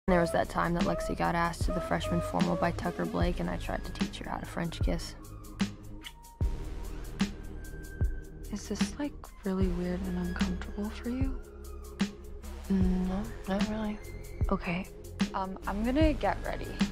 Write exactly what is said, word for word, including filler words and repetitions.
There was that time that Lexi got asked to the freshman formal by Tucker Blake, and I tried to teach her how to French kiss. Is this, like, really weird and uncomfortable for you? No, not really. Okay, um, I'm gonna get ready.